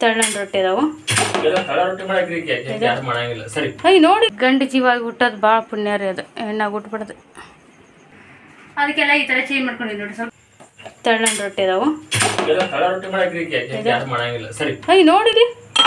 ತೆಳ್ಳನ ರೊಟ್ಟಿ ಅದಾವು ಅಯ್ಯ ನೋಡಿ ಗಂಡು ಜೀವಾಗಿ ಹುಟ್ಟೋದು ಭಾಳ ಪುಣ್ಯ ರೀ ಅದು ಹೆಣ್ಣಾಗಿ ಹುಟ್ಬಿಡ್ದು ಅದಕ್ಕೆಲ್ಲ ಈ ಥರ ಚೇಂಜ್ ಮಾಡ್ಕೊಂಡಿದ್ದು ನೋಡಿ ಸ್ವಲ್ಪ ತೆಳ್ಳನ ರೊಟ್ಟಿ ಅದಾವು ಅಯ್ಯ ನೋಡಿರಿ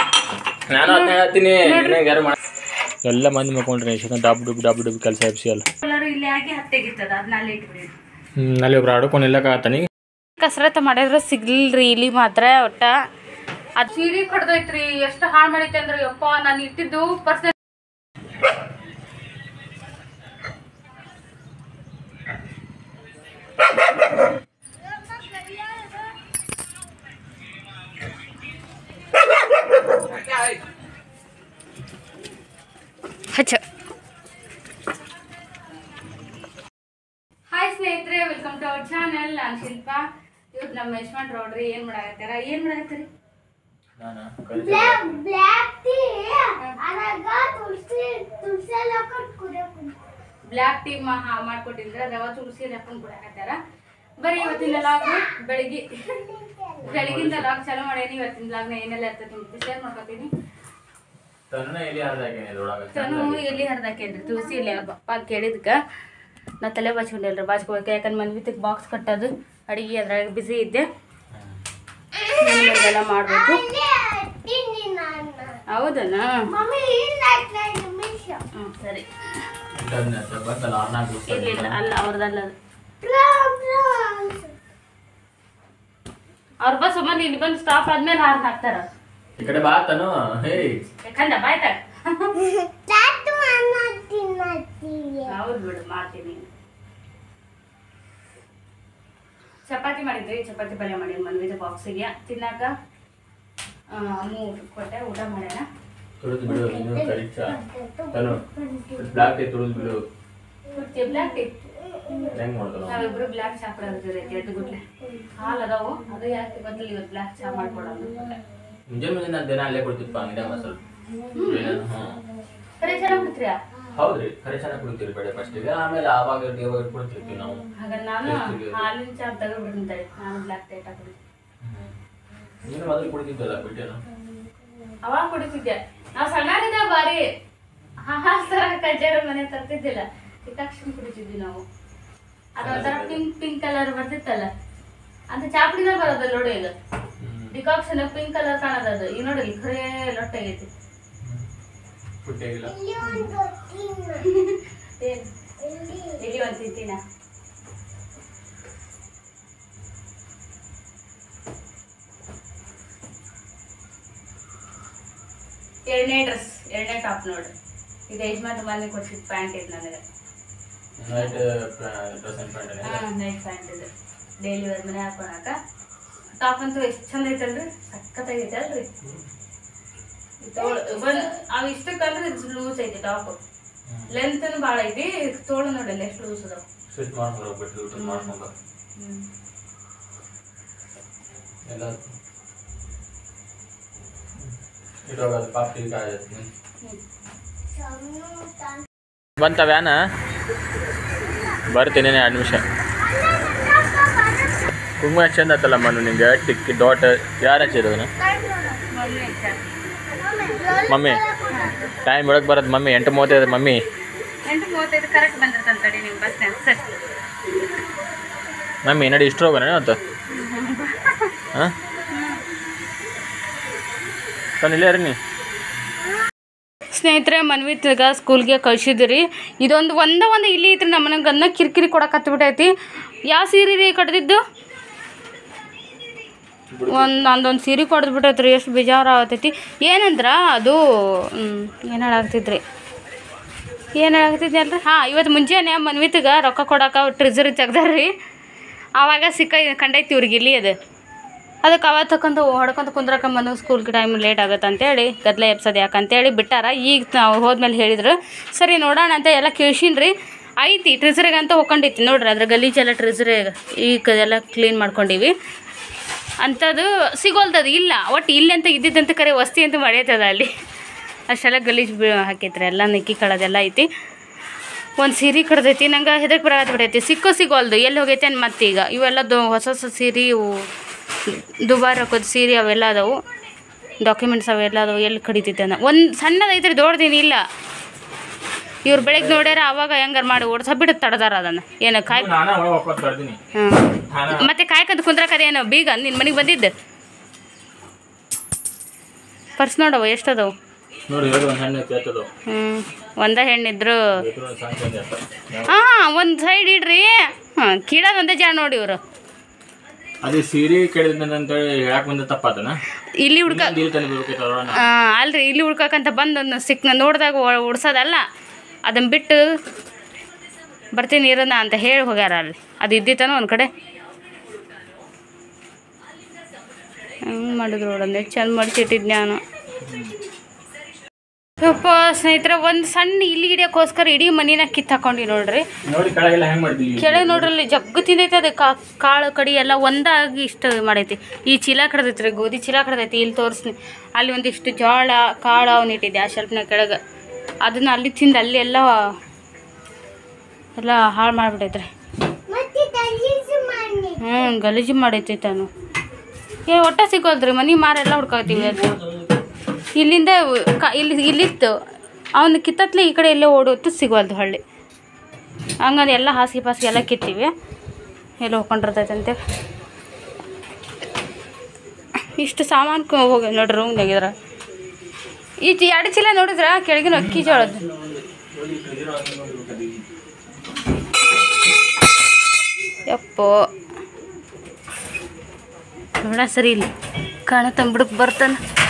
ಎಲ್ಲ ಮಂದಿ ಮಾಡ್ಕೊಂಡ್ರಿ ಡಬ್ ಡುಬ್ ಕೆಲಸ ಎಪ್ಸಿ ಅಲ್ಲ ಇಲ್ಲಿ ಆಗಿ ಹತ್ತೆಗಿರ್ತದ ಅದನ್ನ ಅಲ್ಲಿ ಇಟ್ಬಿಡಿ ಅಲ್ಲಿ ಒಬ್ರು ಆಡ್ಕೊಂಡು ಇಲ್ಲಕಾತನಿ ಕಸರತ್ತು ಮಾಡಿದ್ರೆ ಸಿಗ್ಲಿಲ್ರಿ ಇಲ್ಲಿ ಮಾತ್ರ ಒಟ್ಟ ಅದು ಸೀರೆ ಕಡ್ದೈತ್ರಿ ಎಷ್ಟು ಹಾಳು ಮಾಡೈತೆ ಅಂದ್ರೆ ಯಪ್ಪ ನಾನು ಇಟ್ಟಿದ್ದು ಪರ್ಸೆಂಟ್ ಹಾಯ್ ಸ್ನೇಹಿತರೆ, ವೆಲ್ಕಮ್ ಟು ಅವರ್ ಚಾನಲ್. ನಾನು ಶಿಲ್ಪಾ. ಇವತ್ತು ನಮ್ಮ ಯಜಮಾನ್ ನೋಡ್ರಿ ಏನ್ ಮಾಡಾಕತ್ತಾರ ಬ್ಲ್ಯಾಕ್ ಟೀ ಮಾಡ್ಕೊಟ್ಟಿದ್ರೆ ರವಾ ತುಳಸಿ ಹಾಕೊಂಡು ಕುಡಿಯಾಕತ್ತಾರ. ಬರೀ ಇವತ್ತಿನ ಲಾಗ್ ಬೆಳಗಿಂದ ಲಾಗ್ ಚಾಲೂ ಮಾಡೇನಿ. ಇವತ್ತಿನ ಲಾಗ್ನ ಏನೆಲ್ಲ ಇರ್ತೈತಿ ಶೇರ್ ಮಾಡ್ಕೊತೀನಿ. ತನು ಎಲ್ಲಿ ಹರಿದಾಕೇನ್ರಿ ತುಳಸಿ ಇಲ್ಲಿ ಅವ್ರ ಪಪ್ಪ ಕೇಳಿದ್ಕ ನಾ ತಲೆ ಬಾಚ್ಕೊಂಡಿಲ್ರಿ, ಬಾಚ್ಕೋಬೇಕು. ಯಾಕಂದ್ರೆ ಮನ್ವಿತಕ್ಕೆ ಬಾಕ್ಸ್ ಕಟ್ಟೋದು ಅಡಿಗೆ ಅದ್ರಾಗ ಬಿಸಿ ಇದ್ದೆ. ಎಲ್ಲ ಮಾಡಬೇಕು. ಹೌದನಾ? ಸರಿ. ಇಲ್ಲ ಅಲ್ಲ ಅವ್ರದಲ್ಲ ಅದು. ಅವ್ರ ಬಸ್ ಸುಮ್ಮನೆ ಇಲ್ಲಿ ಬಂದು ಸ್ಟಾಪ್ ಆದ್ಮೇಲೆ ಹಾರ್ನ್ ಹಾಕ್ತಾರ. ಯಾಕಂದ ಬಾಯ್ತಾಗ ಹೌದು ಬಿಡು, ಮಾಡ್ತೀನಿ. ಚಪಾತಿ ಮಾಡಿದ್ರಿ, ಚಪಾತಿ ಪಲ್ಯ ಮಾಡಿ ಮನ್ವಿದ ಬಾಕ್ಸಿಗೆ ತಿನ್ನಾಕ 3 ಕೊಟ್ಟೆ. ಊಟ ಮಾಡ್ಯಾನ. ನಾವಿಬ್ರು ಬ್ಲ್ಯಾಕ್ ಚಾ ಕೊಡೋದ್ರಿ. 2 ಗುಟ್ಲೆ ಹಾಲು ಅದಾವು, ಅದು ಯಾಕೆ ಗೊತ್ತಿಲ್ಲ. ಇವತ್ತು ಬ್ಲ್ಯಾಕ್ ಚಾ ಮಾಡ್ಕೊಡೋದು. ಕರೆ ಚೆನ್ನಾಗಿ ಬಿಡ್ತೀರಾ? ಹೌದ್ರಿ, ಕರೆ ಚೆನ್ನಾಗಿ ಕುಡಿತೀರಿ ಬೇಡ ಫಸ್ಟಿಗೆ, ಆಮೇಲೆ ಆವಾಗ ಕುಡಿತಿರ್ತೀವಿ ನಾವು. ಹಾಗಾದ್ರೆ ನಾನು ಹಾಲಿನ ಚಾ ತಗೋಬಿಡ್ತೀನಿ. ನಾನು ಬ್ಲ್ಯಾಕ್ ಟೈಟ್ ಹಾಕಿದ್ದೆ. ನೀನು ಮೊದಲು ಕುಡಿತಿದ್ದಲ್ಲ ಬಿಟ್ಟೇನು? ಅವಾಗ ಕುಡಿತಿದ್ದೆ. ನಾವು ಸಣ್ಣರಿದ್ದ ಬಾರಿ ಹಾಲು ತರ ಕಜ್ಜಾರ ಮನೆ ತರ್ತಿದ್ದಿಲ್ಲ. ಡಿಕಾಕ್ಷನ್ ಕುಡಿತಿದ್ವಿ ನಾವು. ಅದೊಂಥರ ಪಿಂಕ್ ಕಲರ್ ಬರ್ತಿತ್ತಲ್ಲ, ಅಂತ ಚಾಪಡಿನ ಬರೋದಲ್ಲ ನೋಡಿ. ಇದು ಡಿಕಾಕ್ಷನ್ ಪಿಂಕ್ ಕಲರ್ ಕಾಣೋದು. ಈಗ ನೋಡಿ ಖರೇ ಲೊಟ್ಟೆ ಆಗೈತಿ. ಇಲ್ಲಿ ಒಂದು ತಿಂತೀನ. ಎರಡನೇ ಡ್ರೆಸ್, ಎರಡನೇ ಟಾಪ್ ನೋಡ್ರಿ. ಇದು ಯಜಮಾನ್ ಮನೆ ಕೊಡ್ಸಿದ್ ಪ್ಯಾಂಟ್ ಇದು ನನಗೆ. ನೈಟ್ ಪ್ಯಾಂಟ್ ಇದು ಡೈಲಿ ವೇರ್ ಮನೆ ಹಾಕೊಳಕ. ಟಾಪ್ ಅಂತೂ ಎಷ್ಟು ಚಂದ ಐತಲ್ರಿ, ಸಖತ್ತಾಗೈತೆ ಅಲ್ರಿ. ಅವು ಇಷ್ಟಕ್ಕಂದ್ರೆ ಲೂಸ್ ಐತಿ ಟಾಪ್. ಲೆಂತ್ ಭಾಳ ಐತಿ. ತೋಳು ನೋಡಲ್ಲ ಎಷ್ಟು ಲೂಸ್ ಅದಾವ. ಬಂತ ವ್ಯಾನ? ಬರ್ತೀನಿ ಅಡ್ಮಿಷನ್. ತುಂಬ ಚಂದ ಆತಲ್ಲ ಮನು ನಿಂಗೆ. ಟಿಕ್ಕಿ ಡಾಟ್ ಯಾರು ಹಚ್ಚಿರೋದನ್ನ? ಮಮ್ಮಿ ಟೈಮ್ ಒಳಗೆ ಬರೋದು ಮಮ್ಮಿ. 8:35 ಮಮ್ಮಿ. 8:35 ಕರೆಕ್ಟ್ ಬಂದಿರ್ತಂತಡಿ ನಿಮ್ಮ ಬಸ್ನಾಗ. ಸರಿ ಮಮ್ಮಿ ನಡಿ. ಇಷ್ಟು ಹೋಗೋಣ ಅವತ್ತು? ಹಾಂ ಇಲ್ಲೇ ರೀ. ಸ್ನೇಹಿತರೆ, ಮನ್ವಿತ್ಗ ಸ್ಕೂಲ್ಗೆ ಕಳ್ಸಿದ್ರಿ. ಇದೊಂದು ಒಂದು ಇಲ್ಲಿ ಐತ್ರಿ ನಮ್ಮ ಮನೆಗೆ. ಗನ್ನ ಕಿರಿಕಿರಿ ಕೊಡಕತ್ಬಿಟ್ಟೈತಿ. ಯಾವ ಸೀರೆ ರೀ ಕಡ್ದಿದ್ದು? ನಂದೊಂದು ಸೀರೆ ಕೊಡ್ದ್ಬಿಟ್ಟೈತ್ರಿ. ಎಷ್ಟು ಬೇಜಾರು ಆಗತೈತಿ. ಏನಂದ್ರೆ ಅದು ಏನು ಹೇಳಾಗ್ತಿದ್ರಿ ಅಲ್ರಿ? ಹಾಂ, ಇವತ್ತು ಮುಂಜಾನೆ ಮನ್ವಿತ್ಗೆ ರೊಕ್ಕ ಕೊಡೋಕೆ ಟ್ರೆಜರಿ ತೆಗ್ದಾರ್ರಿ. ಆವಾಗ ಕಂಡೈತಿ ಇವ್ರಿಗೆ ಇಲ್ಲಿ. ಅದಕ್ಕೆ ಅವ ತಕ್ಕಂತ ಹೊಡ್ಕೊಂತ ಕುಂದ್ರಕ ಬಂದು ಸ್ಕೂಲ್ಗೆ ಟೈಮ್ ಲೇಟ್ ಆಗುತ್ತೆ ಅಂತೇಳಿ ಗದ್ದಲ ಎಬ್ಸೋದು ಯಾಕಂತೇಳಿ ಬಿಟ್ಟಾರ. ಈಗ ನಾವು ಹೋದ್ಮೇಲೆ ಹೇಳಿದ್ರು ಸರಿ ನೋಡೋಣ ಅಂತ ಎಲ್ಲ ಕೇಳ್ಸಿನ್ರಿ. ಐತಿ ಟ್ರೆಜರಿಗೆ ಅಂತ ಹೋಗ್ಕೊಂಡಿತ್ತು ನೋಡ್ರಿ. ಅದ್ರ ಗಲೀಜೆಲ್ಲ ಟ್ರೆಜರಿಗೆ ಈಗ ಎಲ್ಲ ಕ್ಲೀನ್ ಮಾಡ್ಕೊಂಡಿವಿ. ಅಂಥದ್ದು ಸಿಗೋಲ್ತದ ಇಲ್ಲ. ಒಟ್ಟು ಇಲ್ಲಿ ಅಂತ ಇದ್ದಿದ್ದಂತ ಕರೆ ವಸ್ತಿ ಅಂತ ಮಾಡ್ಯತದ ಅಲ್ಲಿ. ಅಷ್ಟೆಲ್ಲ ಗಲೀಜು ಹಾಕೈತ್ರಿ. ಎಲ್ಲ ನಿಕ್ಕಿ ಕಳೋದೆಲ್ಲ ಐತಿ. ಒಂದು ಸೀರೆ ಕಡ್ದೈತಿ. ನಂಗೆ ಹೆದಕ್ಕೆ ಬರತ್ತೆ ಬಿಡೈತಿ. ಸಿಗೋಲ್ದು ಎಲ್ಲಿ ಹೋಗೈತೆ ಅನ್ ಮತ್ತೆ. ಈಗ ಇವೆಲ್ಲ ಹೊಸ ಹೊಸ ಸೀರೆ, ಇವು ದುಬಾರಿ ಹಾಕೋದು ಸೀರೆ ಅವೆಲ್ಲ ಅದಾವು. ಡಾಕ್ಯುಮೆಂಟ್ಸ್ ಅವೆಲ್ಲ ಅದು ಎಲ್ಲಿ ಕಡಿತೈತೆ ಒಂದು ಸಣ್ಣದೈತ್ರಿ ದೊಡ್ಡದೇನು ಇಲ್ಲ. ಇವ್ರು ಬೆಳಗ್ಗೆ ನೋಡ್ಯಾರ ಅವಾಗ ಹೆಂಗಾರು ಮಾಡಿ ಓಡಿಸ್ಬಿಟ್ಟು ತಡ್ದಾರ ಅದನ್ನು ಏನು ಕಾಯ್ ಮತ್ತೆ ಕಾಯ್ಕಂತ ಕುಂದ್ರಕದೇನು ಬೀಗ ನಿನ್ನ ಮನೆಗೆ ಬಂದಿದ್ದು ಪರ್ಸ್ ನೋಡವ ಎಷ್ಟದವು ಒಂದ ಹೆಣ್ಣಿದ್ರು ಹಾಂ ಒಂದು ಸೈಡ್ ಇಡ್ರಿ ಹಾಂ ಕೀಳೋದು ಒಂದೇ ಜಾಣ ನೋಡಿ ಇವರು ಅದೇ ಸೀರೆ ಕೇಳಿದಂತ ಹೇಳಕ್ ಬಂದ ತಪ್ಪಾತನ ಇಲ್ಲಿ ಹುಡ್ಕ ಅಲ್ರಿ ಇಲ್ಲಿ ಹುಡ್ಕಕ್ಕಂತ ಬಂದು ನೋಡಿದಾಗ ಉಡ್ಸೋದಲ್ಲ ಅದನ್ನ ಬಿಟ್ಟು ಬರ್ತೀನಿ ಇರೋಣ ಅಂತ ಹೇಳಿ ಹೋಗ್ಯಾರ ಅಲ್ಲಿ ಅದು ಇದ್ದಿತ್ತಾನ ಒಂದು ಕಡೆ ಹಂಗೆ ಮಾಡಿದ್ರು ನೋಡಂದ್ರೆ ಚಂದ ಮಡ್ಚಿಟ್ಟಿದ್ದು ನಾನು ಯಪ್ಪ ಸ್ನೇಹಿತರೆ ಒಂದು ಸಣ್ಣ ಇಲ್ಲಿ ಹಿಡಿಯೋಕ್ಕೋಸ್ಕರ ಇಡೀ ಮನಿನ ಕಿತ್ತು ಹಾಕೊಂಡಿ ನೋಡ್ರಿ ಕೆಳಗೆ ನೋಡ್ರಿ ಜಗ್ಗು ತಿಂದೈತೆ ಅದು ಕಾಳು ಕಡಿ ಎಲ್ಲ ಒಂದಾಗಿ ಇಷ್ಟು ಮಾಡೈತಿ ಈ ಚೀಲ ಕಡ್ದೈತಿ ರೀ ಗೋಧಿ ಚೀಲ ಕಡ್ದೈತಿ ಇಲ್ಲಿ ತೋರಿಸ್ನಿ ಅಲ್ಲಿ ಒಂದಿಷ್ಟು ಜೋಳ ಕಾಳು ಅವನ್ನ ಇಟ್ಟಿದ್ದೆ ಆ ಶೆಲ್ಫ್ನ ಕೆಳಗೆ ಅದನ್ನ ಅಲ್ಲಿ ತಿಂದು ಅಲ್ಲಿ ಎಲ್ಲ ಹಾಳು ಮಾಡಿಬಿಟ್ಟೈತ್ರಿ ಗಲೀಜು ಮಾಡೈತಿ ತಾನು ಏನು ಒಟ್ಟ ಸಿಗೋಲ್ದ್ರಿ ಮನೆ ಮಾರೆಲ್ಲ ಹುಡ್ಕೋತೀವಿ ಅದು ಇಲ್ಲಿಂದ ಇಲ್ಲಿತ್ತು ಅವನು ಕಿತ್ತತ್ಲೆ ಈ ಕಡೆ ಎಲ್ಲೇ ಓಡೋತ್ತು ಸಿಗೋಲ್ದು ಹಳ್ಳಿ ಹಂಗಂದು ಎಲ್ಲ ಹಾಸಿಗೆ ಪಾಸಿಗೆ ಎಲ್ಲ ಕಿತ್ತೀವಿ ಎಲ್ಲ ಹೋಗ್ಕೊಂಡಿರ್ತೈತಂತೆ ಇಷ್ಟು ಸಾಮಾನು ಹೋಗಿ ನೋಡ್ರಿ ರೂಮ್ನಾಗಿದ್ರ ಈ 2 ಚೀಲ ನೋಡಿದ್ರ ಕೆಳಗಿನ ಅಕ್ಕಿ ಜೋಳದ್ದು ಯಪ್ಪೋ ನೋಡ ಸರಿ ಇಲ್ಲಿ ಕಾಣತಂಬಿಡಕ್ ಬರ್ತಾನ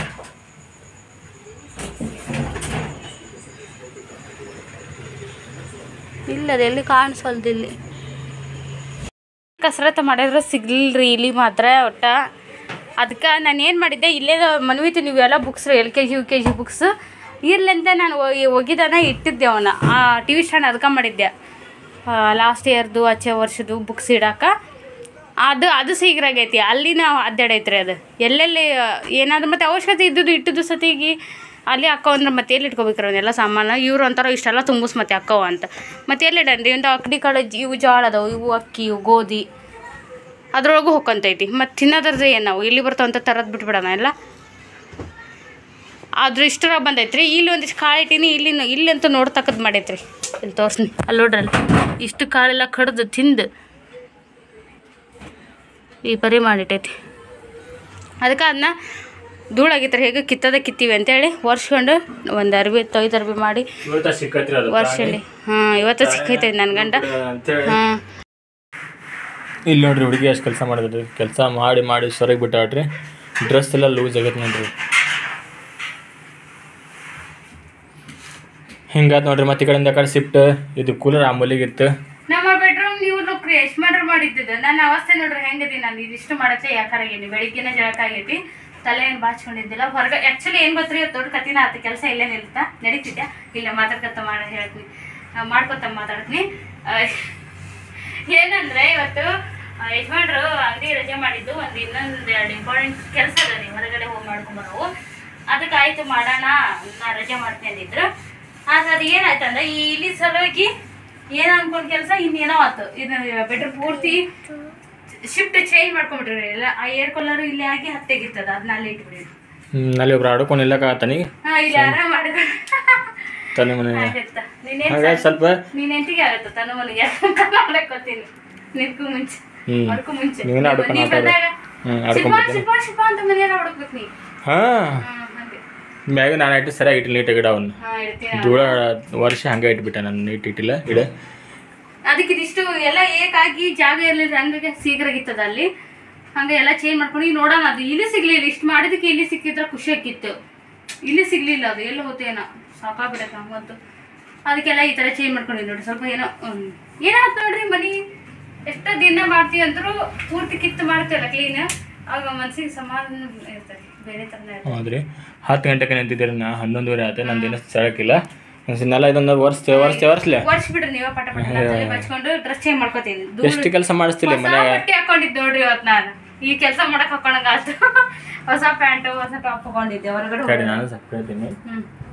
ಇಲ್ಲ ಅದೆಲ್ಲಿ ಕಾಣಿಸಲ್ದು ಇಲ್ಲಿ ಕಸರತ್ತು ಮಾಡಿದ್ರೆ ಸಿಗ್ಲಿಲ್ರಿ ಇಲ್ಲಿ ಮಾತ್ರ ಒಟ್ಟ ಅದಕ್ಕೆ ನಾನು ಏನು ಮಾಡಿದ್ದೆ ಇಲ್ಲೇ ಮನ್ವಿತು ನೀವೆಲ್ಲ ಬುಕ್ಸ್ LKG UKG ಬುಕ್ಸ್ ಇರ್ಲಂತ ನಾನು ಒಗಿದಾನ ಇಟ್ಟಿದ್ದೆ ಅವನ್ನ ಆ TV ಸ್ಟ್ಯಾಂಡ್ ಅದಕ್ಕೆ ಮಾಡಿದ್ದೆ ಲಾಸ್ಟ್ ಇಯರ್ದು ಆಚೆ ವರ್ಷದ್ದು ಬುಕ್ಸ್ ಇಡಕ್ಕೆ ಅದು ಶೀಘ್ರಾಗೈತಿ ಅಲ್ಲಿ ನಾವು ಅಡ್ಡಾಡೈತ್ರಿ ಅದು ಎಲ್ಲೆಲ್ಲಿ ಏನಾದ್ರು ಮತ್ತು ಅವಶ್ಯಕತೆ ಇಟ್ಟಿದ್ದು ಸತಿಗೆ ಅಲ್ಲಿ ಅಕ್ಕವ ಅಂದ್ರೆ ಮತ್ತೆ ಎಲ್ಲಿ ಇಟ್ಕೋಬೇಕ್ರಿ ಅವನ್ನೆಲ್ಲ ಸಾಮಾನು ಇವ್ರು ಅಂತಾರೋ ಇಷ್ಟೆಲ್ಲ ತುಂಬಿಸ್ ಮತ್ತೆ ಅಕ್ಕವ ಅಂತ ಮತ್ತೆ ಎಲ್ಲಿಡನ್ರಿ ಒಂದು ಅಕ್ಕಡಿ ಕಡೆ ಇವು ಜೋಳ ಅದಾವು ಇವು ಅಕ್ಕಿ ಇವು ಗೋಧಿ ಅದ್ರೊಳಗೂ ಹೊಕ್ಕಂತೈತಿ ಮತ್ತು ತಿನ್ನೋದ್ರದ್ದು ಏನು ನಾವು ಇಲ್ಲಿ ಬರ್ತಾವಂತ ತರದ್ ಬಿಟ್ಬಿಡೋಣ ಎಲ್ಲ ಆದ್ರೂ ಇಷ್ಟರಾಗ ಬಂದೈತ್ರಿ ಇಲ್ಲಿ ಒಂದಿಷ್ಟು ಕಾಳು ಇಟ್ಟೀನಿ ಇಲ್ಲಂತೂ ನೋಡ್ತಕ್ಕದ್ದು ಮಾಡೈತ್ರಿ ಇಲ್ಲಿ ತೋರ್ಸ್ನಿ ಅಲ್ಲಿ ನೋಡ್ರಲ್ಲಿ ಇಷ್ಟು ಕಾಳೆಲ್ಲ ಕಡ್ದು ತಿಂದು ಈ ಪರಿ ಮಾಡಿಟ್ಟೈತಿ ಅದಕ್ಕೆ ಅದನ್ನ ಧೂಳಾಗಿತ್ತಾರೆ ಹೇಗೆ ಕಿತ್ತೀವಿ ಅಂತೇಳಿ ಒರ್ಸ್ಕೊಂಡು ಒಂದು ಅರ್ಬಿ ತೊಯ್ದು ಅರ್ಬಿ ಮಾಡಿ ವರ್ಷಲ್ಲಿ ಹಾಂ ಇವತ್ತು ಸಿಕ್ಕೈತೆ ನನ್ನ ಗಂಡ ಹಾಂ ಇಲ್ಲಿ ನೋಡ್ರಿ ಹುಡುಗಿ ಅಷ್ಟು ಕೆಲಸ ಮಾಡಿದ್ರಿ ಕೆಲಸ ಮಾಡಿ ಸೊರಗಿ ಬಿಟ್ಟಾಡ್ರಿ ಡ್ರೆಸ್ ಎಲ್ಲ ಲೂಸ್ ಆಗೈತೆ ನೋಡ್ರಿ ಹಿಂಗಾತ್ ನೋಡ್ರಿ ಮತ್ತೆ ಈ ಕಡೆಯಿಂದ ಕಡೆ ಶಿಫ್ಟ್ ಇದು ಕೂಲರ್ ಆಂಬಲಿಗಿತ್ತು ನಮ್ಮ ಬೆಡ್ರೂಮ್ ನೀವು ನೋಡ್ರಿ ಎಷ್ಟು ಮಾಡಿದ್ದಿದ್ದು ನನ್ನ ಅವಸ್ಥೆ ನೋಡ್ರಿ ಹೆಂಗದಿ ನಾನು ಇದಿಷ್ಟು ಮಾಡತ್ತೆ ಯಾಕಾರಾಗೇನಿ ಬೆಳಿಗ್ಗೆನೇ ಜಳಕ ಆಗೈತಿ ತಲೆ ಏನು ಬಾಚ್ಕೊಂಡಿದ್ದಿಲ್ಲ ಹೊರಗೆ ಆ್ಯಕ್ಚುಲಿ ಏನು ಗೊತ್ತ್ರಿ ದೊಡ್ಡ ಕತ್ತಿನ ಆತ ಕೆಲಸ ಇಲ್ಲೇ ನಿಲ್ತಾ ನಡೀತಿದ್ದೆ ಇಲ್ಲ ಮಾತಾಡ್ಕೊತ ಹೇಳ್ತೀನಿ ಮಾಡ್ಕೊತ ಮಾತಾಡ್ತೀನಿ ಏನಂದ್ರೆ ಇವತ್ತು ಯಜಮಾನ್ರು ಅಂಗಡಿ ರಜೆ ಮಾಡಿದ್ದು ಇನ್ನೊಂದು 2 ಇಂಪಾರ್ಟೆಂಟ್ ಕೆಲಸ ಅದ ರೀ ಹೊರಗಡೆ ಹೋಗಿ ಮಾಡ್ಕೊಂಬರೋವು ಅದಕ್ಕೆ ಆಯ್ತು ಮಾಡೋಣ ನಾ ರಜೆ ಮಾಡ್ತೀನಿ ಅಂದಿದ್ರು ಆದ್ರೆ ಅದು ಏನಾಯ್ತಂದ್ರೆ ಈ ಇಲ್ಲಿ ಸಲುವಾಗಿ ಏನೋ ಅನ್ಕೊಂಡ್ ಕೆಲಸ ಇನ್ನೇನೋ ಆಯ್ತು ಇದು ಬೆಡ್ರೂಮ್ ಪೂರ್ತಿ ಶಿಫ್ಟ್ ಚೇಂಜ್ ಮಾಡ್ಕೊಂಡ್ಬಿಟ್ರಿ ಎಲ್ಲ ಆ ಏರ್ ಕೂಲರ್ ಇಲ್ಲಿ ಆಗಿ ಹತ್ತೆಗಿತ್ತದ ಅದನ್ನ ಅಲ್ಲಿ ಇಟ್ಬಿಡಿ ನಲ್ಲಿ ಒಬ್ರು ಆಡ್ಕೊಂಡಿಲ್ಲಕಾತನಿ ಇಲ್ಲಿ ಆರಾಮ್ ಮಾಡ್ಕೊಂಡು ತನ್ನ ಮನೆ ಸ್ವಲ್ಪ ನೀನ್ ಎಂಟಿಗೆ ಆಗತ್ತ ತನ್ನ ಮನೆಗೆ ಮಾಡಕ್ ಗೊತ್ತೀನಿ ನಿನ್ಕು ಮುಂಚೆ ಅದಕ್ಕೂ ಮುಂಚೆ ನೀನು ಆಡ್ಕೊಂಡು ಶಿಲ್ಪ ಅಂತ ಮನೆಯಲ್ಲ ಹುಡುಕ್ಬೇಕು ನೀ ಮ್ಯಾಗ ನಾನು ಇಟ್ಟು ಸರಿಯಾಗಿ ಇಟ್ಟಿಲ್ಲ ನೀಟಾಗಿ ಗಿಡ ಅವನು ಧೂಳ ವರ್ಷ ಹಂಗೆ ಇಟ್ಬಿಟ್ಟೆ ನಾನು ನೀಟ್ ಇಟ್ಟಿಲ್ಲ ಗಿಡ ಅದಕ್ಕೆ ಇದಿಷ್ಟು ಎಲ್ಲ ಏಕಾಗಿ ಜಾಗ ಇರಲಿಲ್ಲ ಹಂಗಾಗಿ ಶೀಘ್ರಾಗಿತ್ತದ ಅಲ್ಲಿ ಹಂಗೆ ಎಲ್ಲ ಚೇಂಜ್ ಮಾಡ್ಕೊಂಡು ಈಗ ನೋಡೋಣ ಅದು ಇಲ್ಲಿ ಸಿಗ್ಲಿಲ್ಲ ಇಷ್ಟು ಮಾಡಿದಕ್ಕೆ ಇಲ್ಲಿ ಸಿಕ್ಕಿದ್ರೆ ಖುಷಿ ಆಕಿತ್ತು ಇಲ್ಲಿ ಸಿಗ್ಲಿಲ್ಲ ಅದು ಎಲ್ಲ ಹೋತೇನೋ ಸಾಕಾಗ್ಬಿಡಕ್ಕೆ ಹಂಗಂತು ಅದಕ್ಕೆಲ್ಲ ಈ ಥರ ಚೇಂಜ್ ಮಾಡ್ಕೊಂಡಿದ್ದು ನೋಡಿ ಸ್ವಲ್ಪ ಏನೋ ಏನಾಯ್ತು ನೋಡ್ರಿ ಮನೆ ಎಷ್ಟೋ ದಿನ ಮಾಡ್ತೀವಿ ಅಂದರೂ ಪೂರ್ತಿ ಕಿತ್ತು ಮಾಡ್ತೀವಲ್ಲ ಕ್ಲೀನ್ ಆಗ ಮನ್ಸಿಗೆ ಸಮಾಧಾನ ಇರ್ತದೆ ಬೇರೆ ಥರನೇ. ಹೌದ್ರಿ 10 ಗಂಟೆಗೆ ನಿಂತಿದ್ದೀರಿ ನಾ 11:30 ಆಯ್ತು ನಂದೇನು ಸರಕಿಲ್ಲ ನೆಲ್ಲ ಇದೊಂದು ವರ್ಷಲೆ ಬಿಡ್ರಿ ನೀವು ಪಟ ಬಚ್ಕೊಂಡು ಡ್ರೆಸ್ ಚೇಂಜ್ ಮಾಡ್ಕೋತೀನಿ ಎಷ್ಟು ಕೆಲಸ ಮಾಡಿಸ್ತಿಲ್ಲ ಮನ್ಯಾಗ ಬಟ್ಟೆ ಹಾಕೊಂಡಿದ್ದು ನೋಡ್ರಿ ಇವತ್ತು ನಾನು ಈ ಕೆಲಸ ಮಾಡಕ್ ಹಾಕೊಂಡಂಗ ಆಯ್ತು ಹೊಸ ಪ್ಯಾಂಟು ಹೊಸ ಟಾಪ್ ಹಾಕೊಂಡಿದ್ದೆ ಹೊರಗಡೆ ನಾನು ಸಪ್ರೇತೀನಿ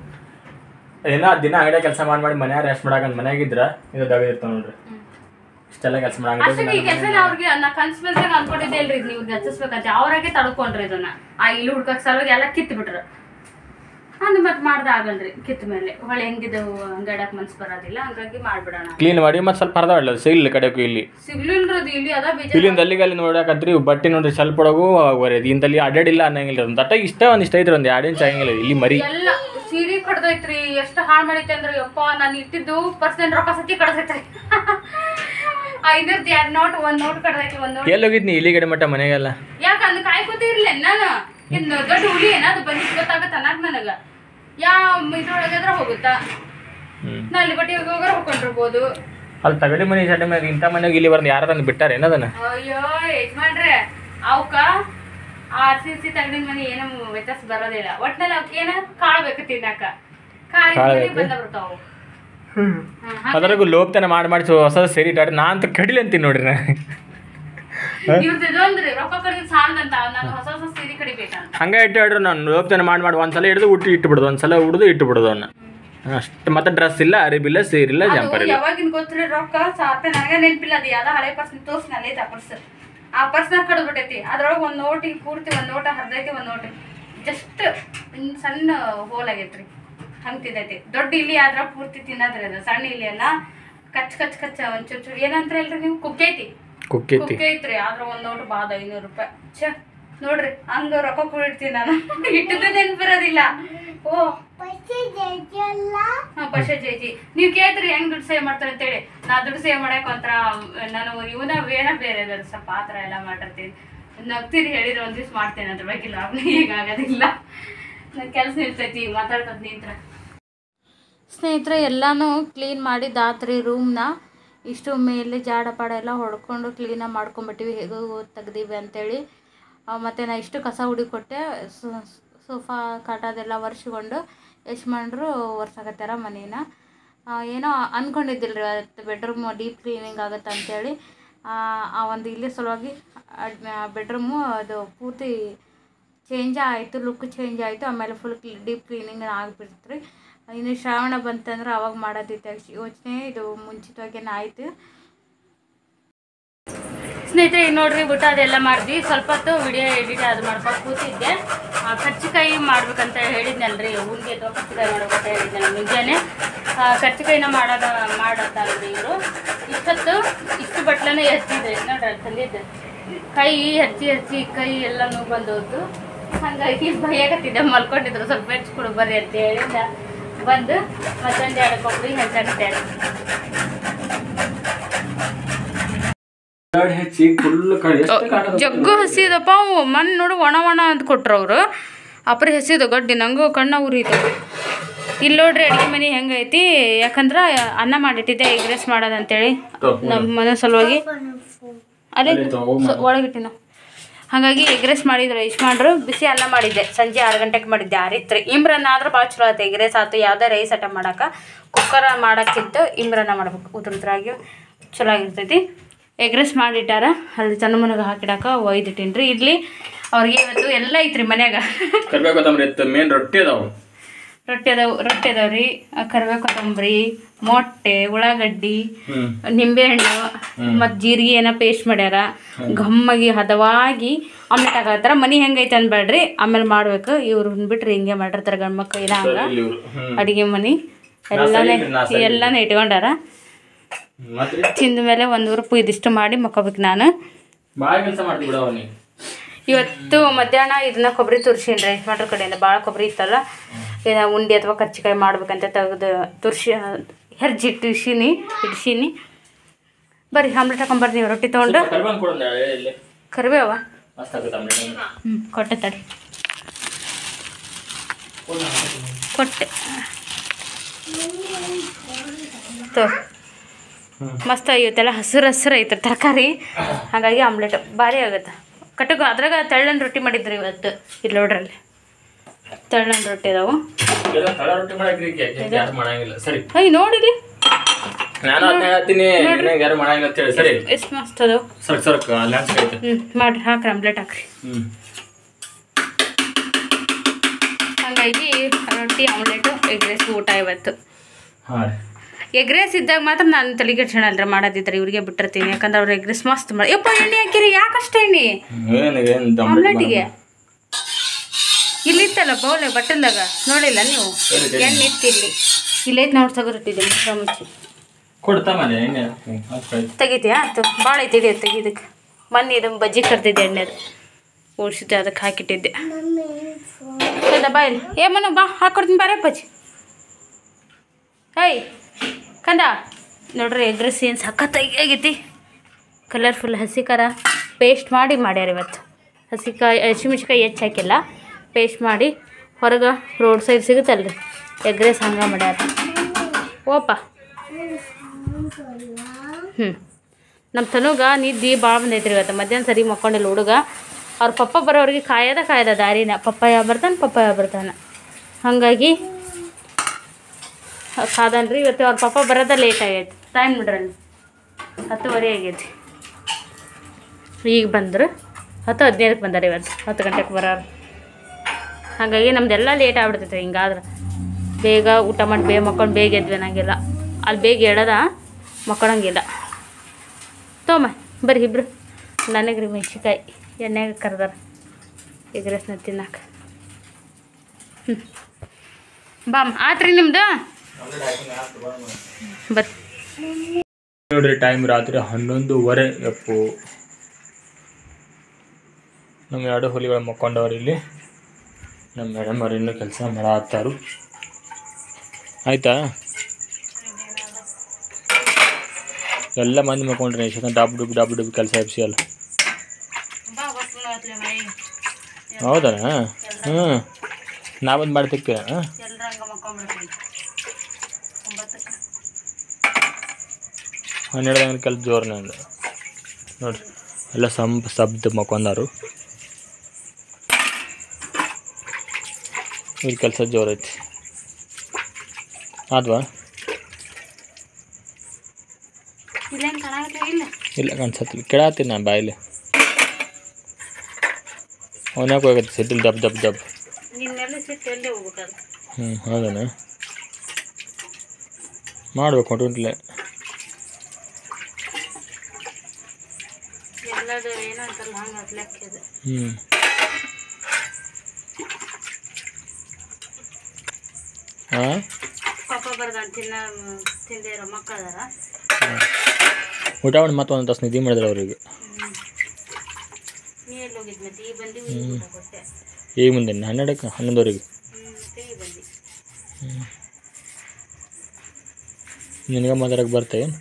ಏನೋ ದಿನ ಅಂಗಡಿಯಾಗ ಕೆಲಸ ಮಾಡಿ ಮನ್ಯಾಗ ರೆಸ್ಟ್ ಮಾಡಾಕಂತ ಮನ್ಯಾಗಿದ್ರ ಇದು ದಗದಿರ್ತಾವ ನೋಡ್ರಿ ಇಷ್ಟೆಲ್ಲ ಕೆಲಸ ಅಷ್ಟೇ ಈ ಕೆಲಸ ಅವ್ರಿಗೆ ನಾ ಕನ್ಸ್ ಬಂದಾಗ ಅನ್ಕೊಂಡಿದ್ದೆ ಇಲ್ರಿ ನೀವು ಹಚ್ಚಿಸ್ಬೇಕಂತ ಅವ್ರಾಗೆ ತಡ್ಕೊಂಡ್ರಿ ಇದನ್ನ ಆ ಇಲ್ಲಿ ಹುಡ್ಕಕ್ ಸಲುವಾಗಿ ಎಲ್ಲ ಕಿತ್ತು ಬಿಟ್ರು. ಅದು ಮತ್ತೆ ಮಾಡ್ದೆ ಆಗಲ್ರಿ ಕಿತ್ತ ಮೇಲೆ ಹೊಳೆ ಹೆಂಗಿದವು ಹಂಗಾಡಕ್ ಮನ್ಸು ಬರೋದಿಲ್ಲ, ಹಂಗಾಗಿ ಮಾಡ್ಬಿಡೋಣ. ಕ್ಲೀನ್ ಮಾಡಿ ಮತ್ತೆ ಸ್ವಲ್ಪ ಹರಿದಾವಲ್ಲ ಸಿಗ್ಲಿ ಕಡೆಗೂ ಇಲ್ಲಿ ಸಿಗ್ಲಿಲ್ರಿ ಅದು ಇಲ್ಲಿ ಅದ ಬೇಜಾರು. ಇಲ್ಲಿಂದ ಅಲ್ಲಿಗೆ ಅಲ್ಲಿ ನೋಡಕತ್ರಿ ಬಟ್ಟೆ ನೋಡ್ರಿ ಸ್ವಲ್ಪ ಒಳಗೂ ಬರೋದು ಇಂತಲ್ಲಿ ಅಡ್ಡಾಡಿಲ್ಲ ಅನ್ನಂಗಿಲ್ಲ. ಒಂದು ದಟ್ಟ ಇಷ್ಟ ಐತ್ರಿ ಒಂದು 2 ಇಂಚ್ ಆಗಂಗಿಲ್ಲ ಇಲ್ಲಿ ಮರಿ ಎಲ್ಲ ಸೀರೆ ಕಡ್ದೈತ್ರಿ. ಎಷ್ಟು ಹಾಳು ಮಾಡೈತೆ ಅಂದ್ರೆ ಯಪ್ಪ ನಾನು ಇಟ್ಟಿದ್ದು ಪರ್ಸೆಂಟ್ ರೊಕ್ಕ ಸತಿ ಕಡ್ದೈತ್ರಿ. 500 2 ನೋಟ್ 1 ನೋಟ್ ಕಡ್ದೈತಿ. 1 ನೋಟ್ ಎಲ್ಲಿ ಹೋಗಿದ್ನಿ ಇಲ್ಲಿ ಗಡೆ ಮಟ್ಟ ಮನೆಗೆಲ್ಲ ಯಾಕೆ ಅಂದ್ ಕಾಯ್ಕೋತಿರ್ಲಿಲ್ಲ ನಾನು. ಇನ್ನು ದೊಡ್ಡ ಹುಲಿ ಏನಾದ್ರು ಬಂದಿದ್ದು ಗೊತ್ತಾಗತ್ತ ಅನ್ನಕ್ ನನಗ ಯಾವ ಇದ್ರೊಳಗಾದ್ರ ಹೋಗುತ್ತಾ ನಾ ಅಲ್ಲಿ ಬಟ್ಟೆ ಹೋಗೋರ ಹೋಗ್ಕೊಂಡಿರ್ಬೋದು. ಅಲ್ಲಿ ತಗಡಿ ಮನೆ ಚಡ್ಡೆ ಮೇಲೆ ಇಂಥ ಮನೆಗೆ ಇಲ್ಲಿ ಬಂದು ಯಾರ ತಂದು ಬಿಟ್ಟಾರ ಏನದನ್ನ. ಅಯ್ಯೋ ಯಜಮಾನ್ರೆ ಅವಕ್ಕ RCC ತಗಡಿನ ಮನೆ ಏನೋ ವ್ಯತ್ಯಾಸ ಬರೋದಿಲ್ಲ. ಒಟ್ನಲ್ಲಿ ಅವಕ್ಕೆ ಏನ ಕಾಳು ಬೇಕು ತಿನ್ನಾಕ. ಕಾಳು ಬಂದ ಬರ್ತಾವು. ಅದ್ರಾಗೂ ಲೋಪ್ತನ ಮಾಡಿ ಹೊಸ ಸೇರಿ ಇಟ್ಟಾಡ್ರಿ ನಾ ಅಂತ ಕಡಿಲಿ ಅಂತೀನಿ ನೋಡ್ರಿ ನಾ. ಇವ್ರದ್ದು ಇದೊಂದ್ರಿ ರೊಕ್ಕ ಕಡಿದ ಸಾಲದಂತ ನಾನು ಹೊಸ ಹೊಸ ಸೀರೆ ಕಡಿಬೇಕಂತ ಹಂಗೆ ಇಟ್ಟಾಡ್ರಿ ನಾನು ಲೋಪ್ತನ ಮಾಡಿ ಒಂದ್ಸಲ ಹಿಡಿದು ಇಟ್ಟುಬಿಡೋದು, ಒಂದ್ಸಲ ಹಿಡಿದು ಇಟ್ಟುಬಿಡೋದು ಅವನ್ನ ಅಷ್ಟು. ಮತ್ತೆ ಡ್ರೆಸ್ ಇಲ್ಲ, ಅರಿಬಿಲ್ಲ, ಸೀರಿಲ್ಲ, ಜಂಪರ್ ಇಲ್ಲ. ಯಾವಾಗಿನ ಗೊತ್ತಿರಿ ರೊಕ್ಕ ಸಾಪ ನನಗೆ ನೆನಪಿಲ್ಲ. ಅದು ಯಾವ್ದೋ ಹಳೆ ಪರ್ಸ್ ತೋರ್ಸಿ ನಲ್ಲೈತೆ ಆ ಪರ್ಸ್. ಆ ಪರ್ಸ್ನಾಗ ಕಡ್ದ್ಬಿಟ್ಟೈತಿ. ಅದ್ರೊಳಗೆ 1 ನೋಟಿಗೆ ಪೂರ್ತಿ 1 ನೋಟ ಹರಿದೈತಿ. 1 ನೋಟ್ ಜಸ್ಟ್ ಸಣ್ಣ ಹೋಲ್ ಆಗೈತ್ರಿ. ಹಂಗೆ ತಿಂದೈತಿ. ದೊಡ್ಡ ಇಲಿ ಆದ್ರ ಪೂರ್ತಿ ತಿನ್ನದ್ರಿ ಅದು. ಸಣ್ಣ ಇಲಿ ಅಲ್ಲ ಕಚ್ ಕಚ್ ಕಚ್ಚ ಒಂಚೂರು ಚೂರು ಏನಂತಾರಲ್ರಿ ನೀವು ಕುಕ್ಕೈತಿ ಐತ್ರಿ. ಆದ್ರ 1 ನೋಟ್ ಬಾದ 500 ರೂಪಾಯಿ. ಛ ನೋಡ್ರಿ ಹಂಗ ರೊಕ್ಕ ಕೊಡಿರ್ತೀನಿ ನಾನು. ಇಟ್ಟದ್ದು ನೆನಪಿರೋದಿಲ್ಲ. ಓ ಪಶೆ ಜೈಜಿ ನೀವ್ ಕೇಳ್ತೀರಿ ಹೆಂಗ್ ದುಡ್ಡು ಸೇವ್ ಮಾಡ್ತಾರೆ ಅಂತೇಳಿ. ನಾ ದುಡ್ಡು ಸೇವ್ ಮಾಡಕ್ ಒಂಥರ ನಾನು ಇವನ ವೇಣ ಬೇರೆ ಅದ ಸ್ವಲ್ಪ ಆ ಥರ ಎಲ್ಲ ಮಾಡಿರ್ತೀನಿ. ನಗ್ತೀರಿ ಹೇಳಿದ್ರೆ ಒಂದ್ ದಿವ್ಸ ಮಾಡ್ತೇನೆ ಅದ್ರ ಬಗ್ಗೆ ಲಾಭ. ಈಗ ಆಗೋದಿಲ್ಲ, ನನ್ ಕೆಲಸ ನಿಲ್ತೈತಿ ಮಾತಾಡ್ತದ ನಿಂತ್ರ. ಸ್ನೇಹಿತರೆ ಎಲ್ಲಾನು ಕ್ಲೀನ್ ಮಾಡಿದ್ದಾತ್ರಿ ರೂಮ್ನ. ಇಷ್ಟು ಮೇಲೆ ಜಾಡ ಪಾಡ ಎಲ್ಲ ಹೊಡ್ಕೊಂಡು ಕ್ಲೀನಾಗಿ ಮಾಡ್ಕೊಂಬಿಟ್ಟಿವಿ ಹೇಗೋ ತೆಗ್ದೀವಿ ಅಂತೇಳಿ. ಮತ್ತು ನಾ ಇಷ್ಟು ಕಸ ಹುಡುಕೊಟ್ಟೆ. ಸೋಫಾ ಕಾಟದೆಲ್ಲ ಒರೆಸ್ಕೊಂಡು ಯಜಮಾನ್ರು ಒರ್ಸಾಕತ್ತಾರ ಮನೇನ. ಏನೋ ಅಂದ್ಕೊಂಡಿದ್ದಿಲ್ಲ ರೀ ಅವತ್ತು ಬೆಡ್ರೂಮ್ ಡೀಪ್ ಕ್ಲೀನಿಂಗ್ ಆಗುತ್ತೆ ಅಂಥೇಳಿ. ಆ ಒಂದು ಇಲ್ಲಿ ಸಲುವಾಗಿ ಬೆಡ್ರೂಮು ಅದು ಪೂರ್ತಿ ಚೇಂಜ್ ಆಯಿತು, ಲುಕ್ ಚೇಂಜ್ ಆಯಿತು. ಆಮೇಲೆ ಫುಲ್ ಡೀಪ್ ಕ್ಲೀನಿಂಗ್ ಆಗಿಬಿಡ್ತು ರೀ. ಇನ್ನು ಶ್ರಾವಣ ಬಂತಂದ್ರೆ ಅವಾಗ ಮಾಡೋದಿತ್ತು ಯೋಚನೆ. ಇದು ಮುಂಚಿತವಾಗೇನು ಆಯಿತು. ಸ್ನೇಹಿತರೆ ಈಗ ನೋಡ್ರಿ ಊಟ ಅದೆಲ್ಲ ಮಾಡಿದ್ವಿ. ಸ್ವಲ್ಪ ಹೊತ್ತು ವಿಡಿಯೋ ಎಡಿಟ್ ಅದು ಮಾಡ್ಕೊಂಡು ಕೂತಿದ್ದೆ. ಕರ್ಚಿಕಾಯಿ ಮಾಡ್ಬೇಕಂತ ಹೇಳಿದ್ನಲ್ರಿ. ಹೂನ್ಗೆ ಅಥವಾ ಕರ್ಚಿಕಾಯಿ ಮಾಡ್ಬೇಕಂತ ಹೇಳಿದ್ನಲ್ಲ ಮುಂಜಾನೆ. ಕರ್ಚಿಕಾಯಿನ ಮಾಡತ್ತಾರ್ರಿ ಇವರು. ಇಷ್ಟು ಬಟ್ಲನ್ನ ಹೆಚ್ಚಿದ್ರಿ ನೋಡ್ರಿ ಅಲ್ಲಿ ತಂದಿದ್ದು. ಕೈ ಹಚ್ಚಿ ಕೈ ಎಲ್ಲ ನೋವು ಬಂದೋದು. ಹಾಗಾಗಿ ಭಯಾಗತ್ತಿದ್ದೆ. ಮಲ್ಕೊಂಡಿದ್ರು. ಸ್ವಲ್ಪ ಹೆಚ್ಚಿಕೊಡು ಬರ್ರಿ ಅಂತ ಹೇಳಿಂದ ಬಂದು ಮತ್ತೊಂದು 2 ಕೊಬ್ಬರಿ ಹೆಚ್ಚಾಗುತ್ತೆ. ಜಗ್ಗು ಹಸಿದಪ್ಪ ಅವು. ಮಣ್ಣು ನೋಡು ಒಣ ಅಂತ ಕೊಟ್ರು ಅವರು. ಅಪ್ರಿ ಹಸಿದು ಗಡ್ಡಿ ನಂಗೂ ಕಣ್ಣ ಉರಿತವೆ. ಇಲ್ಲಿ ನೋಡ್ರಿ ಅಡುಗೆ ಮನೆ ಹೆಂಗೈತಿ. ಯಾಕಂದ್ರೆ ಅನ್ನ ಮಾಡಿಟ್ಟಿದ್ದೆ ಎಗ್ ರೈಸ್ ಮಾಡೋದಂತೇಳಿ ನಮ್ಮ ಮನೆ ಸಲುವಾಗಿ. ಅದೇ ಒಳಗಿಟ್ಟಿನ ಹಾಗಾಗಿ ಎಗ್ ರೈಸ್ ಮಾಡಿದ್ರು ಯಜಮಾನ್ರು. ಬಿಸಿ ಅನ್ನ ಮಾಡಿದ್ದೆ ಸಂಜೆ 6 ಗಂಟೆಗೆ ಮಾಡಿದ್ದೆ. ಆರಿತ್ರಿ. ಇಮ್ರನ್ನ ಆದ್ರೆ ಭಾಳ ಚಲೋ ಆಯ್ತು. ಎಗ್ ರೈಸ್ ಆಯ್ತು ಯಾವುದೇ ರೈಸ್ ಐಟ ಮಾಡೋಕೆ ಕುಕ್ಕರ್ ಮಾಡೋಕ್ಕಿಂತ ಇಮ್ರನ್ನ ಮಾಡ್ಬೇಕು. ಉದ್ರಾಗಿ ಚಲೋ ಆಗಿರ್ತೈತಿ. ಎಗ್ ರೈಸ್ ಮಾಡಿಟ್ಟಾರ. ಅಲ್ಲಿ ಸಣ್ಣ ಮನೆಗೆ ಹಾಕಿಡಾಕ ಒಯ್ದಿಟ್ಟಿನಿ ರೀ. ಇಡ್ಲಿ ಅವ್ರಿಗೆ ಇವತ್ತು ಎಲ್ಲ ಐತ್ರಿ ಮನ್ಯಾಗ. ಮೇನ್ ರೊಟ್ಟಿ ಅದಾವ್ರಿ. ಕರಿಬೇವು ಕೊತ್ತಂಬರಿ, ಮೊಟ್ಟೆ, ಉಳ್ಳಾಗಡ್ಡಿ, ನಿಂಬೆಹಣ್ಣು ಮತ್ತು ಜೀರಿಗೆ ಏನೋ ಪೇಸ್ಟ್ ಮಾಡ್ಯಾರ. ಗಮ್ಮಾಗಿ ಹದವಾಗಿ ಆಮ್ಲೆಟ್ ಆಗತ್ತಾರ. ಮನೆ ಹೆಂಗೈತೆ ಅನ್ಬೇಡ್ರಿ, ಆಮೇಲೆ ಮಾಡ್ಬೇಕು. ಇವ್ರು ಬಿಟ್ರಿ ಹಿಂಗೆ ಮಾಡಿರ್ತಾರೆ ಗಂಡು ಮಕ್ಕಳು. ಏನೋ ಹಂಗ ಅಡುಗೆ ಮನೆ ಎಲ್ಲಾನು ಇಟ್ಕೊಂಡಾರ. ತಿಂದ ಮೇಲೆ 1 ರೂಪಾಯಿ ಇದಿಷ್ಟು ಮಾಡಿ ಮಕ್ಕೋಬೇಕು ನಾನು. ಇವತ್ತು ಮಧ್ಯಾಹ್ನ ಇದನ್ನ ಕೊಬ್ಬರಿ ತುರ್ಸೀನಿ ರೈಸ್ ಮಾಡ್ರ ಕಡೆಯಿಂದ. ಭಾಳ ಕೊಬ್ಬರಿ ಇತ್ತಲ್ಲ, ಏನೋ ಉಂಡೆ ಅಥವಾ ಕರ್ಚಿಕಾಯಿ ಮಾಡ್ಬೇಕಂತ ತೆಗೆದು ಇಡ್ಸೀನಿ. ಬರ್ರಿ ಆಮ್ಲೆಟ್ ಹಾಕೊಂಬರ್ರಿ. ನೀವು ರೊಟ್ಟಿ ತೊಗೊಂಡು ಕರಿಬೇವ ಕೊಟ್ಟೆ ತಡಿ ಕೊಟ್ಟೆ ಮಸ್ತ್ ಇವತ್ತೆಲ್ಲ ಹಸಿರು ಐತ್ರಿ ತರಕಾರಿ. ಹಾಗಾಗಿ ಆಮ್ಲೆಟ್ ಭಾರಿ ಆಗುತ್ತೆ. ಕಟ್ಟಕ್ಕೆ ಅದ್ರಾಗ ತೆಳ್ಳನ ರೊಟ್ಟಿ ಮಾಡಿದ್ರಿ ಇವತ್ತು. ಇಲ್ಲಿ ನೋಡ್ರಲ್ಲಿ ತೆಳ್ಳನ ರೊಟ್ಟಿ ಅದಾವು. ಅಯ್ಯ ನೋಡಿರಿ ಎಷ್ಟು ಮಸ್ತ್ ಅದಾವು. ಮಾಡ್ರಿ ಹಾಕ್ರಿ ಆಮ್ಲೆಟ್ ಹಾಕ್ರಿ. ಹಾಗಾಗಿ ರೊಟ್ಟಿ ಆಮ್ಲೆಟು ಎಗ್ ರೈಸ್ ಊಟ ಇವತ್ತು. ಎಗ್ ರೈಸ್ ಇದ್ದಾಗ ಮಾತ್ರ ನಾನು ತಲೆ ಕೆಡ್ಸೋಣಲ್ರಿ ಮಾಡೋದಿದ್ರೆ ಇವ್ರಿಗೆ ಬಿಟ್ಟಿರ್ತೀನಿ. ಯಾಕಂದ್ರೆ ಅವ್ರು ಎಗ್ ರೈಸ್ ಮಸ್ತ್ ಮಾಡಿ. ಯಪ್ಪ ಎಣ್ಣೆ ಹಾಕಿರಿ, ಯಾಕಷ್ಟ ಎಣ್ಣೆ ಆಮ್ಲೆಟಿಗೆ? ಇಲ್ಲಿತ್ತಲ್ಲ ಬೌಲೆ ಬಟ್ಟಲ್ದಾಗ ನೋಡಿಲ್ಲ ನೀವು? ಎಣ್ಣೆ ಇತ್ತಿಲ್ಲಿ ಇಲ್ಲೈತೆ ನೋಡಿ ತಗೋರಿಟ್ಟಿದ್ದೆ ಮುಚ್ಚ ಮುಚ್ಚಿ ತೆಗಿತೀಯಾ? ಆಯ್ತು ಭಾಳ ಐತಿ ಇಡಿ ತೆಗಿದಕ್ಕೆ. ಮೊನ್ನೆ ಇದನ್ನು ಬಜ್ಜಿ ಕರ್ದಿದ್ದೆ ಎಣ್ಣೆ ಅದು ಉಳಿಸಿದ್ದೆ, ಅದಕ್ಕೆ ಹಾಕಿಟ್ಟಿದ್ದೆ. ಬಾಯಲ್ಲಿ ಮನು ಬಾ ಹಾಕೊಡ್ತೀನಿ ಬಾರೇ ಬಜ್ಜಿ. ಏಯ್ ಕಂದ ನೋಡ್ರಿ ಎಗ್ ರೈಸ್ ಏನು ಸಖತ್ತಾಗಿ ಆಗೈತಿ. ಕಲರ್ಫುಲ್ ಹಸಿ ಖಾರ ಪೇಸ್ಟ್ ಮಾಡಿ ಮಾಡ್ಯಾರ ಇವತ್ತು. ಹಸಿಮೆಣ್ಸಿಕಾಯಿ ಹೆಚ್ಚು ಹಾಕಿಲ್ಲ, ಪೇಸ್ಟ್ ಮಾಡಿ. ಹೊರಗೆ ರೋಡ್ ಸೈಡ್ ಸಿಗುತ್ತಲ್ರಿ ಎಗ್ ರೈಸ್ ಹಂಗೆ ಮಾಡ್ಯಾರ. ಓಪ ನಮ್ಮ ತನುಗ ನಿದ್ದೆ ಭಾಳ ಬಂದೈತ್ರಿ ಇವತ್ತು. ಮಧ್ಯಾಹ್ನ ಸರಿ ಮಕ್ಕೊಂಡಿಲ್ಲ ಹುಡುಗ. ಅವ್ರ ಪಪ್ಪ ಬರೋರಿಗೆ ಕಾಯದ ದಾರಿನ. ಪಪ್ಪ ಯಾವ ಬರ್ತಾನೆ ಹಾಗಾಗಿ ಕಾದನ್ರಿ. ಇವತ್ತು ಅವ್ರ ಪಪ್ಪ ಬರೋದ ಲೇಟ್ ಆಗೈತಿ. ಟೈಮ್ ನೋಡ್ರಿ 10:15 ಆಗೈತಿ. ಈಗ ಬಂದರು 10:15ಕ್ಕೆ ಬಂದಾರೆ. ಇವತ್ತು 10 ಗಂಟೆಗೆ ಬರೋರು. ಹಾಗಾಗಿ ನಮ್ದೆಲ್ಲ ಲೇಟ್ ಆಗ್ಬಿಡ್ತೈತೆ. ಹಿಂಗಾದ್ರೆ ಬೇಗ ಊಟ ಮಾಡಿ ಬೇಗ ಮಕ್ಕೊಂಡು ಬೇಗ ಎದ್ವಿ ಅನ್ನಂಗಿಲ್ಲ. ಅಲ್ಲಿ ಬೇಗ ಎಳದ ಮಕ್ಕೊಳಂಗಿಲ್ಲ. ತೊಮ್ಮ ಬರ್ರಿ ಇಬ್ರು. ನನಗೆ ರೀ ಮೆಣ್ಸಿಕಾಯಿ ಎಣ್ಣೆಗೆ ಕರ್ದಾರ ಎಗ್ ರೈಸ್ನ ತಿನ್ನಕ್ಕೆ. ಬಾಮ್ ಆತ್ರಿ ನಿಮ್ದು ಬರ್ರಿ. ನೋಡ್ರಿ ಟೈಮ್ ರಾತ್ರಿ 11:15. ಎಪ್ಪು ನಮ್ಮ 2 ಹುಲಿಗಳು ಮಕ್ಕೊಂಡವ್ರು ಇಲ್ಲಿ. ನಮ್ಮ ಮೇಡಮ್ ಅವ್ರು ಇನ್ನೂ ಕೆಲಸ ಮಾಡತ್ತಾರು. ಆಯಿತಾ? ಎಲ್ಲ ಮಂದಿ ಮಕ್ಕೊಂಡ್ರಿ. ಡಾಬ್ ಡುಬ್ ಕೆಲಸ ಎಪ್ಸಿ ಅಲ್ಲ. ಹೌದಾ? ಹ್ಞೂ ನಾ ಬಂದು ಮಾಡ್ತಿಕ್ಕೆ. 12 ಗಂಟೆ ಕೆಲಸ ಜೋರ್ನ ನೋಡ್ರಿ. ಎಲ್ಲ ಶಬ್ದ ಮಕ್ಕೊಂಡಾರು. ಇದು ಕೆಲಸ ಜೋರೈತಿ ಆದ್ವಾ? ಇಲ್ಲ ಕಾಣಿಸತ್ತಿಲ್ಲ. ಕೆಡಾತೀನಿ ನಾನು ಬಾಯಲ್ಲಿ. ಅವನ್ಯಾಕೆ ಹೋಗತ್ತೆ ಸಿಟ್ಟಿಲ್ ದಬ್. ಹೌದಾನ? ಮಾಡ್ಬೇಕು ಹೊಂಟುಂಟ್ಲೆ. ಹಾಂ ಊಟ ಮಾಡಿ ಮತ್ತೆ 1 ತಾಸು ನಿದ್ದೆ ಮಾಡಿದ್ರೆ ಅವ್ರಿಗೆ. ಈಗ ಮುಂದೆ 12ಕ್ಕೆ 11:00ವರೆಗೆ. ನಿನಗೆ ಮಾತಾಡಕ್ಕೆ ಬರ್ತಾ ಏನು?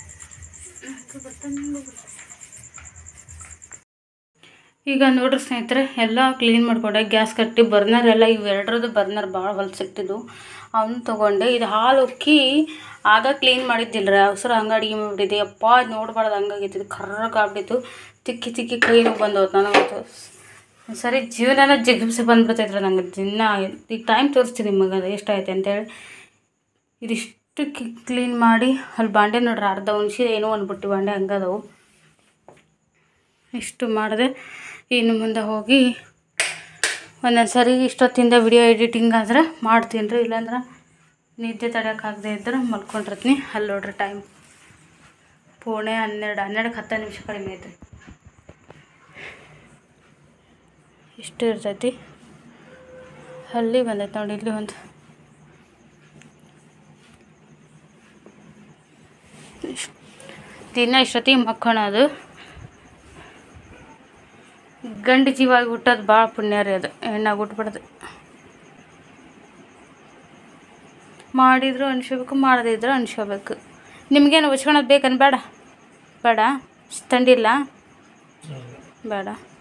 ಈಗ ನೋಡ್ರಿ ಸ್ನೇಹಿತರೆ, ಎಲ್ಲ ಕ್ಲೀನ್ ಮಾಡ್ಕೊಂಡೆ. ಗ್ಯಾಸ್ ಕಟ್ಟಿ ಬರ್ನರ್ ಎಲ್ಲ ಇವೆರಡರದ್ದು ಬರ್ನರ್ ಭಾಳ ಹೊಲಸು ಸಿಕ್ತಿದ್ವು. ಅವನು ತೊಗೊಂಡೆ. ಇದು ಹಾಲು ಉಕ್ಕಿ ಆಗ ಕ್ಲೀನ್ ಮಾಡಿದ್ದಿಲ್ಲ ರೀ. ಅವಸರ ಹಂಗೆ ಅಡುಗೆ ಮಾಡಿಬಿಟ್ಟಿದ್ದೆ. ಅಪ್ಪ ಅದು ನೋಡ್ಬಾರ್ದು ಹಂಗಾಗಿತ್ತು. ಕರ್ರಗೆ ಆಗ್ಬಿಟ್ಟಿತ್ತು. ತಿಕ್ಕಿ ಕೈ ನೋವು ಬಂದೋದು ನನಗಂತೂ. ಸರಿ ಜೀವನನ ಜಿಗುಪ್ಸೆ ಬಂದ್ಬಿಡ್ತೈತ್ರಿ ನಂಗೆ. ದಿನ ಈಗ ಟೈಮ್ ತೋರಿಸ್ತೀನಿ ನಿಮಗೆ ಅದು ಎಷ್ಟಾಯ್ತು ಅಂತೇಳಿ. ಇದಿಷ್ಟು ಕ್ಲೀನ್ ಮಾಡಿ ಅಲ್ಲಿ ಬಾಂಡೆ ನೋಡ್ರಿ ಅರ್ಧ ಉಣ್ಸಿ ಏನೋ ಒಂದು ಬುಟ್ಟಿ ಬಾಂಡೆ ಹಂಗದವು. ಇಷ್ಟು ಮಾಡಿದೆ. ಇನ್ನು ಮುಂದೆ ಹೋಗಿ ಒಂದೊಂದು ಸರಿ ಇಷ್ಟೊತ್ತಿಂದ ವಿಡಿಯೋ ಎಡಿಟಿಂಗ್ ಆದ್ರೆ ಮಾಡ್ತೀನಿ ರೀ. ಇಲ್ಲಾಂದ್ರೆ ನಿದ್ದೆ ತಡೆಯೋಕ್ಕಾಗದೆ ಇದ್ರೆ ಮಲ್ಕೊಂಡಿರ್ತೀನಿ. ಅಲ್ಲಿ ನೋಡ್ರಿ ಟೈಮ್ ಪೋಣೆ 12ಕ್ಕೆ 10 ನಿಮಿಷ ಕಡಿಮೆ ಐತ್ರಿ. ಇಷ್ಟು ಇರ್ತೈತಿ. ಅಲ್ಲಿ ಬಂದೈತೆ ನೋಡಿ. ಇಲ್ಲಿ ಒಂದು ದಿನ ಇಷ್ಟೊತ್ತಿಗೆ ಮಕ್ಕೊಳೋದು. ಗಂಡು ಜೀವಾಗಿ ಹುಟ್ಟೋದು ಭಾಳ ಪುಣ್ಯ ರೀ. ಅದು ಹೆಣ್ಣಾಗಿ ಹುಟ್ಬಿಡ್ದು. ಮಾಡಿದ್ರು ಅನ್ಸ್ಕೋಬೇಕು, ಮಾಡದಿದ್ರು ಅನ್ಸ್ಕೋಬೇಕು. ನಿಮಗೇನು ಉಚ್ಕೊಳೋದು ಬೇಕನ್? ಬೇಡ ಥಂಡಿಲ್ಲ ಬೇಡ.